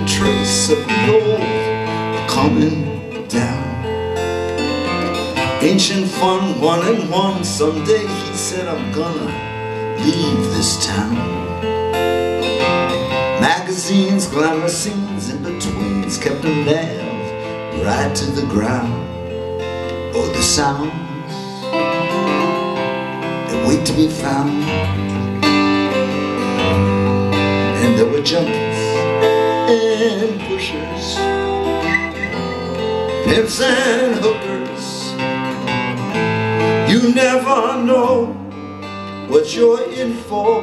a trace of the old coming down. Ancient fun, 1 and 1. Someday he said, I'm gonna leave this town. Magazines, glamour scenes, in-betweens kept him nailed right to the ground. Oh, the sounds that wait to be found. And there were junkies and pushers, pimps and hookers. You never know what you're in for.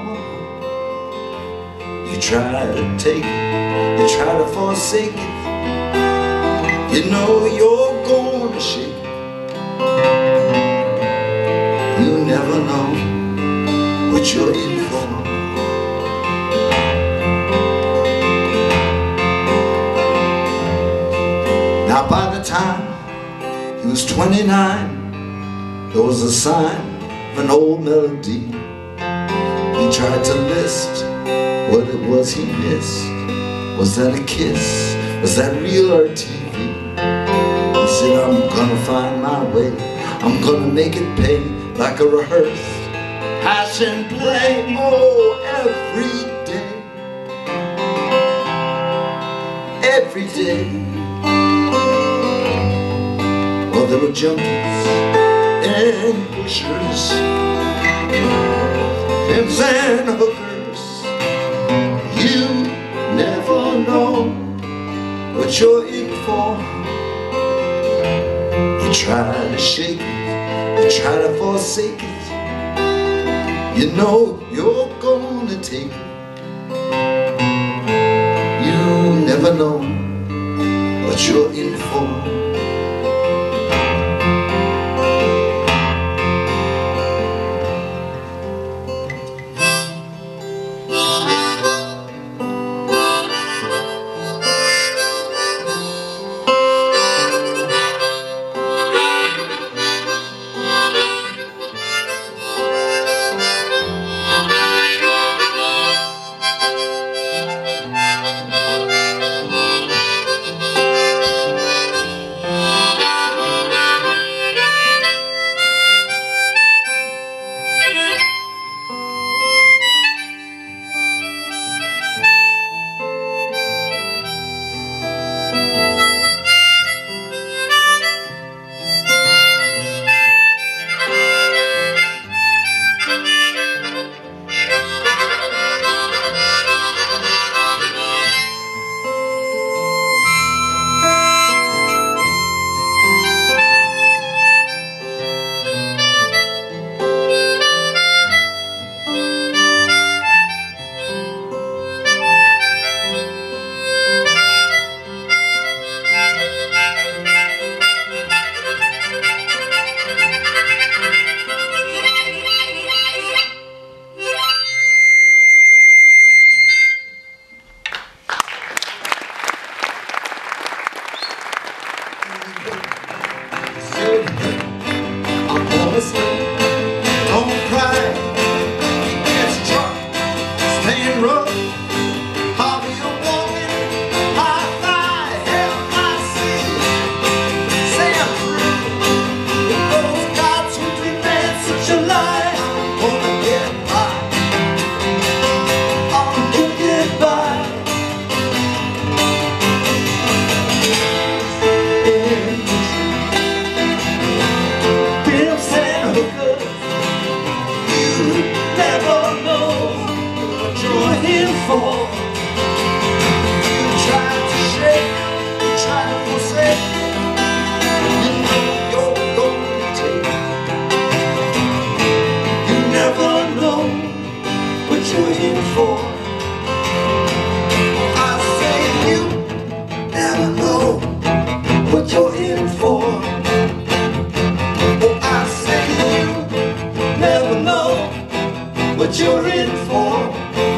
You try to take it, you try to forsake it. You know you're gonna shake it. You never know what you're in for. Now by the time he was 29, there was a sign of an old melody. He tried to list what it was he missed. Was that a kiss? Was that real or TV? He said, I'm gonna find my way. I'm gonna make it pay like a rehearsed passion play. Oh, every day, every day. Well, there were junkies and pushers, pimps and hookers. You never know what you're in for. You try to shake it, you try to forsake it. You know you're gonna take it. You never know what you're in for. Don't cry, it's drunk, staying rough. How you walking, high thigh, help I see. Say I'm through with those gods who demand such a lie. Gonna get by, I'm gonna get by. For you try to shake, you try to forsake, you know you're gonna take. You never know what you're in for. I say you never know what you're in for. Oh, I say you never know what you're in for.